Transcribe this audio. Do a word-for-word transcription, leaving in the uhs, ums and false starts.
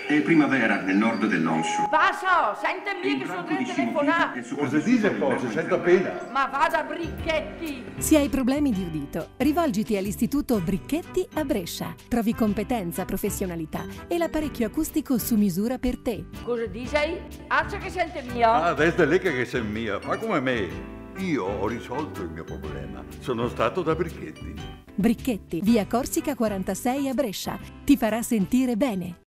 È primavera nel nord del Nonscio. Vaso, sentimi che sono tre telefonate. Cosa dice poi? Si sente appena. Ma vada Bricchetti. Se hai problemi di udito, rivolgiti all'Istituto Bricchetti a Brescia. Trovi competenza, professionalità e l'apparecchio acustico su misura per te. Cosa dici? Alza che sente mio. Ah, adesso è lei che sei mia, fa come me. Io ho risolto il mio problema. Sono stato da Bricchetti. Bricchetti, via Corsica quarantasei a Brescia. Ti farà sentire bene.